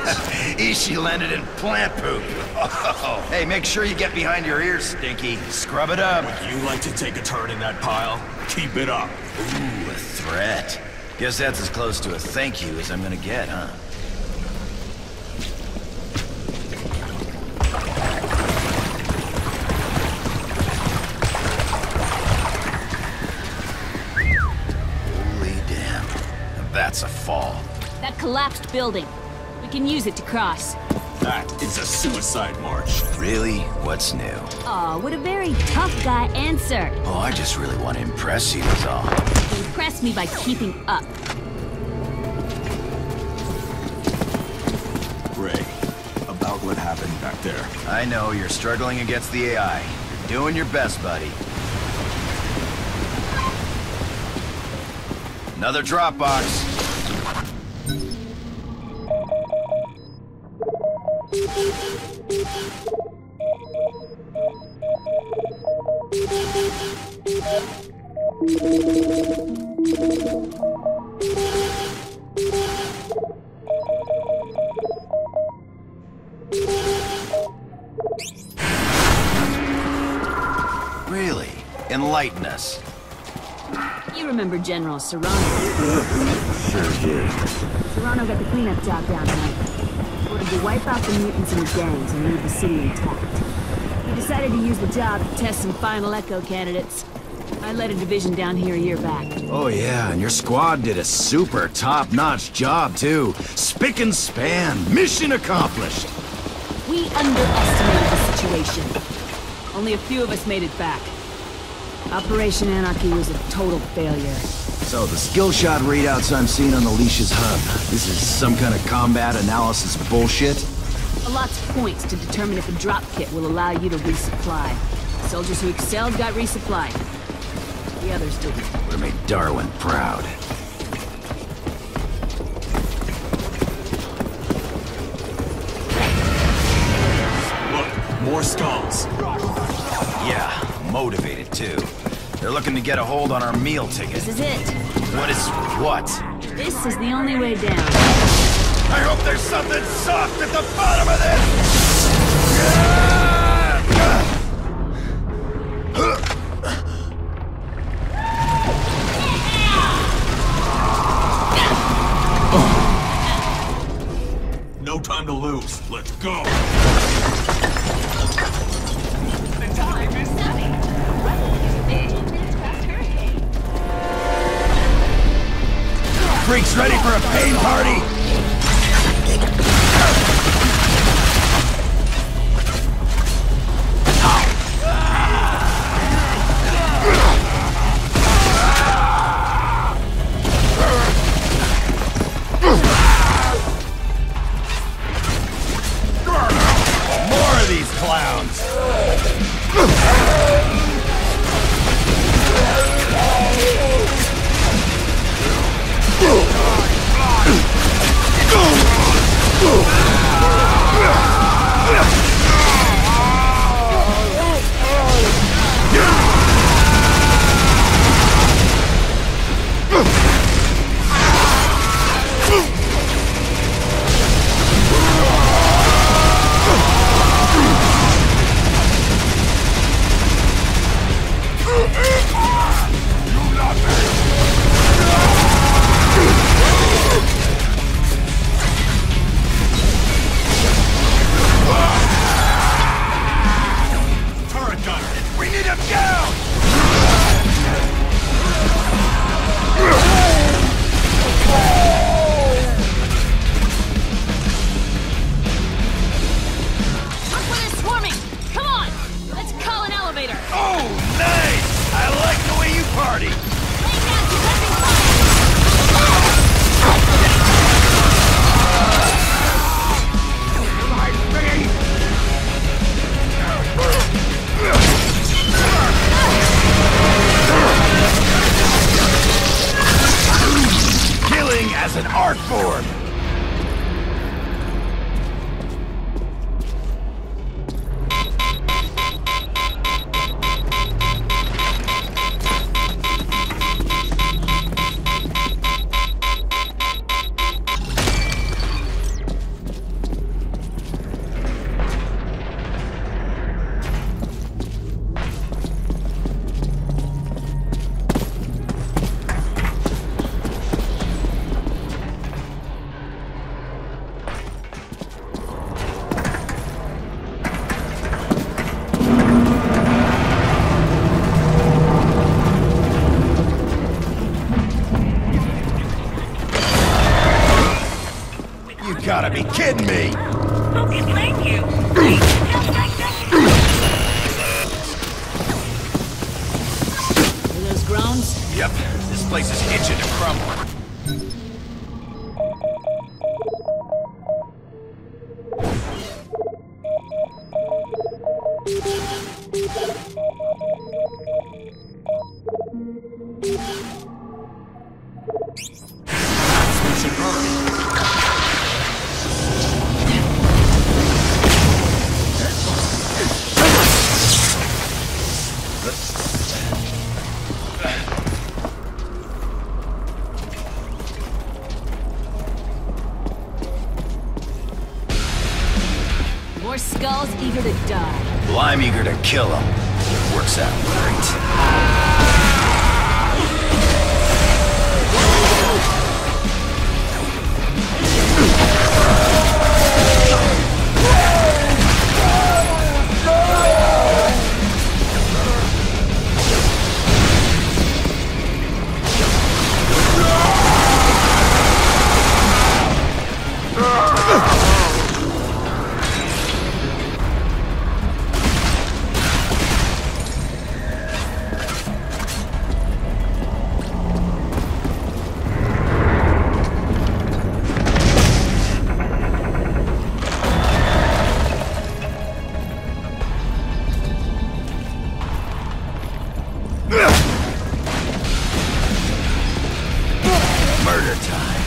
Ishi landed in plant poop. Oh. Hey, make sure you get behind your ears, Stinky. Scrub it up. Would you like to take a turn in that pile? Keep it up. Ooh, a threat. Guess that's as close to a thank you as I'm gonna get, huh? Holy damn. That's a fall. That collapsed building. We can use it to cross. That is a suicide march. Really? What's new? Aw, what a very tough guy answer. Oh, I just really want to impress you is all. Impress me by keeping up. Ray, about what happened back there. I know, you're struggling against the AI. You're doing your best, buddy. Another drop box. Really? Enlighten us. You remember General Serrano? Sure do. Serrano got the cleanup job down tonight. Ordered to wipe out the mutants and the gangs and leave the city intact. He decided to use the job to test some final Echo candidates. I led a division down here a year back. Oh yeah, and your squad did a super top-notch job too. Spick and span. Mission accomplished. We underestimated the situation. Only a few of us made it back. Operation Anarchy was a total failure. So the skill shot readouts I'm seeing on the Leash's hub, this is some kind of combat analysis bullshit? A lot's points to determine if a drop kit will allow you to resupply. Soldiers who excelled got resupplied. The others didn't. Would have made Darwin proud. Look, more skulls. Yeah, motivated too. They're looking to get a hold on our meal ticket. This is it. What is what? This is the only way down. I hope there's something soft at the bottom of this! No time to lose. Let's go. The time is sunny. Weather is 18 minutes past hurricane. Freaks ready for a pain party? More of these clowns! gotta be kidding me! Okay, thank you. Hear those groans? Yep, this place is itching to crumble. More skulls eager to die. Well, I'm eager to kill him. Works out great. Murder time.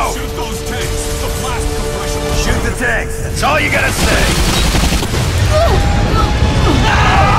Go! Shoot those tanks! The blast compression will Shoot the tanks. That's all you gotta say.